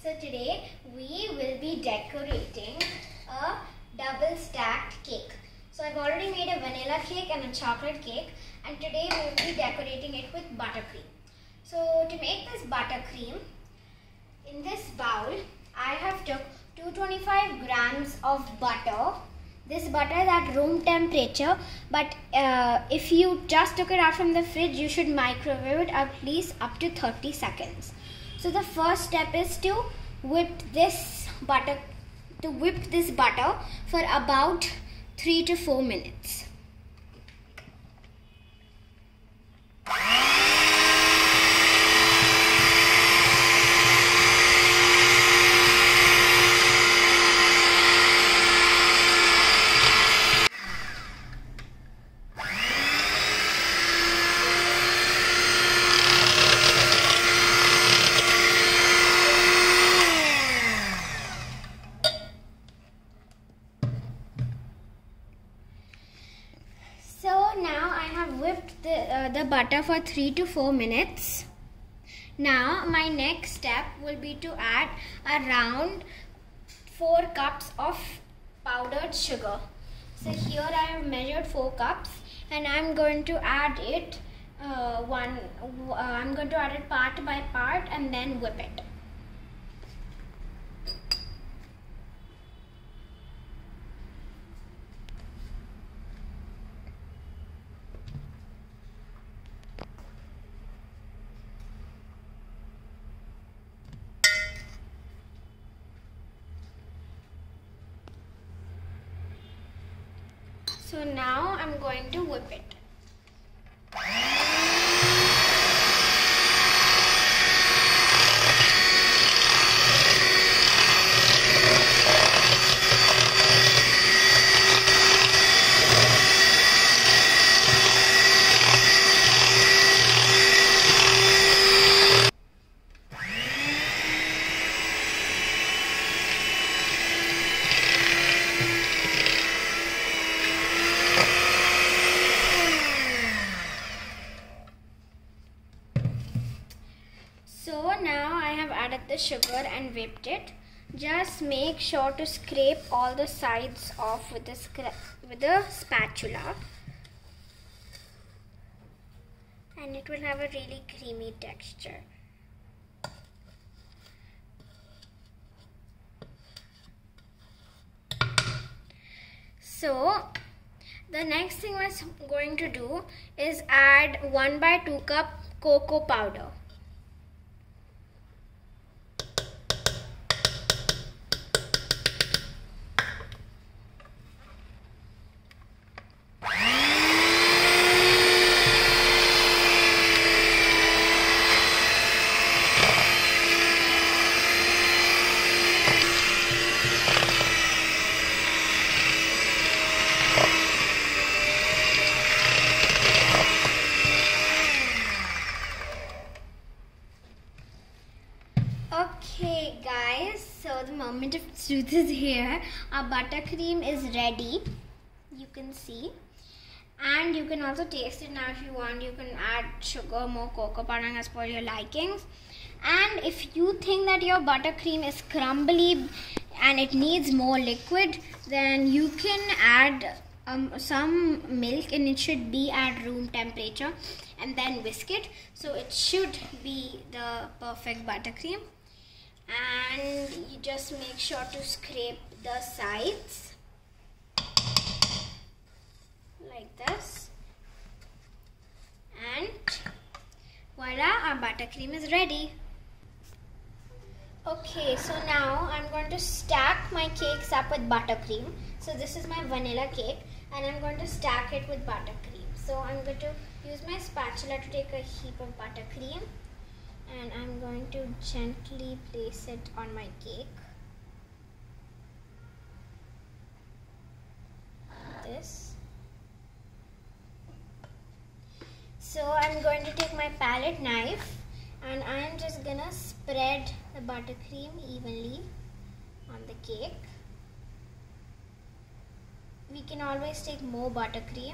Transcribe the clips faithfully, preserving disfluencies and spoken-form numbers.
So today we will be decorating a double stacked cake. So I've already made a vanilla cake and a chocolate cake, and today we will be decorating it with buttercream. So to make this buttercream, in this bowl I have took two hundred twenty-five grams of butter. This butter is at room temperature, but uh, if you just took it out from the fridge, you should microwave it at least up to thirty seconds. So the first step is to whip this butter to whip this butter for about three to four minutes. So now I have whipped the, uh, the butter for three to four minutes. Now my next step will be to add around four cups of powdered sugar. So here I have measured four cups, and I'm going to add it uh, one. Uh, I'm going to add it part by part and then whip it. So now I'm going to whip it. So now I have added the sugar and whipped it. Just make sure to scrape all the sides off with the, with the spatula, and it will have a really creamy texture. So the next thing we're going to do is add one by two cup cocoa powder. Okay guys, so the moment of truth is here. Our buttercream is ready, you can see, and you can also taste it now if you want. You can add sugar, more cocoa powder as per your likings. And if you think that your buttercream is crumbly and it needs more liquid, then you can add um, some milk, and it should be at room temperature, and then whisk it. So it should be the perfect buttercream. And you just make sure to scrape the sides like this, and voila, our buttercream is ready. Okay, so now I'm going to stack my cakes up with buttercream. So this is my vanilla cake, and I'm going to stack it with buttercream. So I'm going to use my spatula to take a heap of buttercream, and I'm going to gently place it on my cake. Like this. So I'm going to take my palette knife, and I'm just gonna spread the buttercream evenly on the cake. We can always take more buttercream.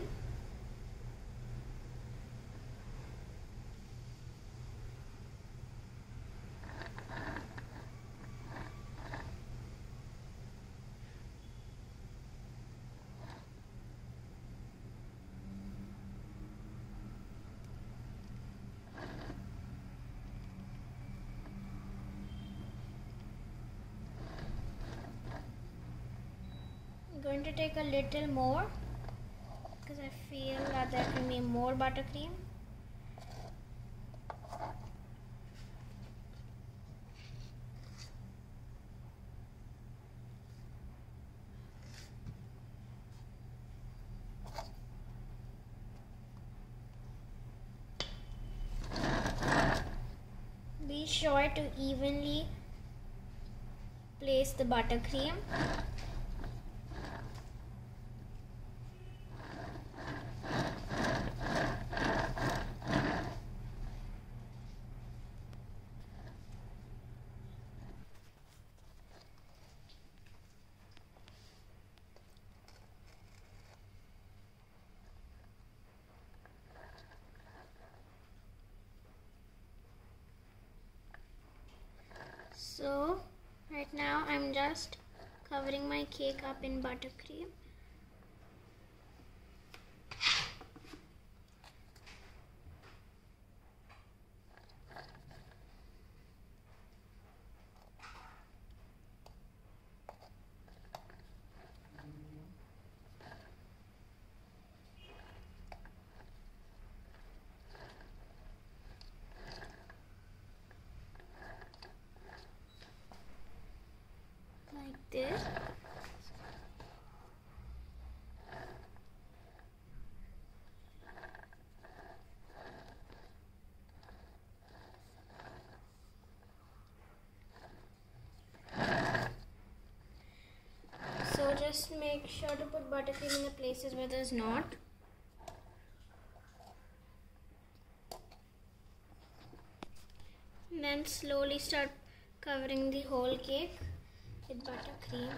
going to take a little more because I feel that there can be more buttercream. Be sure to evenly place the buttercream. So right now I'm just covering my cake up in buttercream. Like this. So just make sure to put buttercream in the places where there's not. And then slowly start covering the whole cake with buttercream.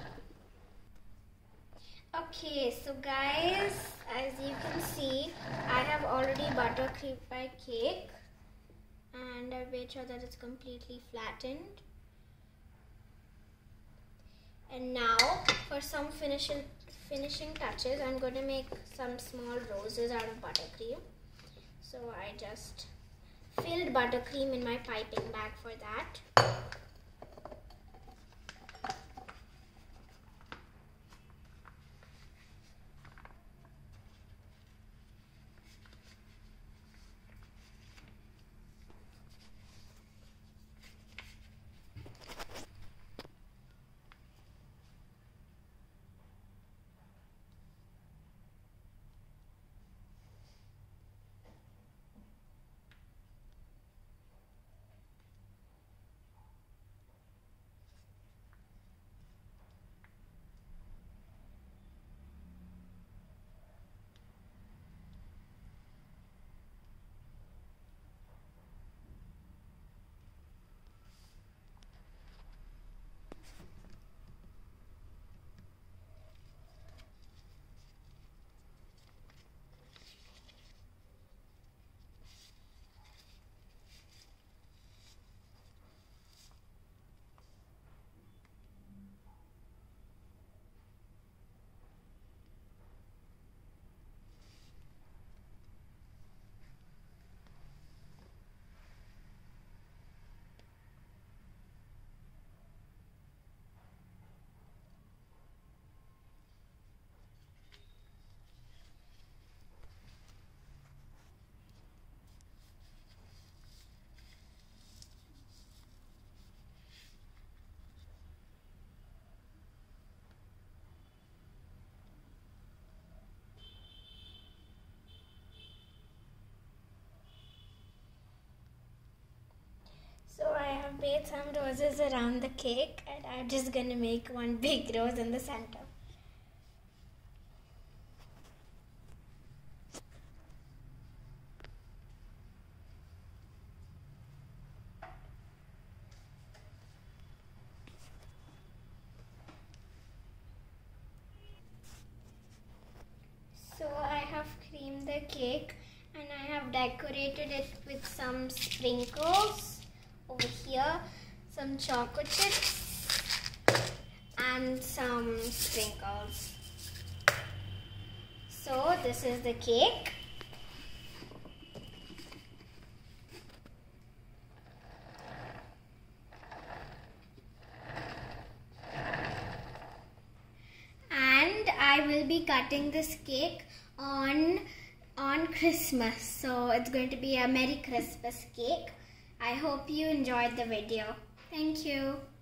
Okay, so guys, as you can see, I have already buttercreamed my cake and I've made sure that it's completely flattened. And now for some finishing finishing touches, I'm going to make some small roses out of buttercream. So I just filled buttercream in my piping bag for that. I've made some roses around the cake and I'm just going to make one big rose in the center. So I have creamed the cake and I have decorated it with some sprinkles. Over here, some chocolate chips and some sprinkles. So this is the cake. And I be cutting this cake on on Christmas. So it's going to be a Merry Christmas cake. I hope you enjoyed the video. Thank you.